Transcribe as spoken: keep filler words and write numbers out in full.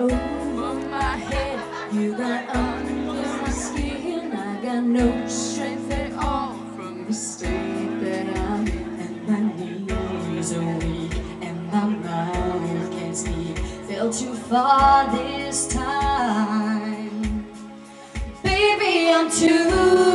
over my head. You got under my skin. I got no strength at all from the state that I'm in. And my knees are weak and my mouth can't speak. Fell too far this time. Baby, I'm too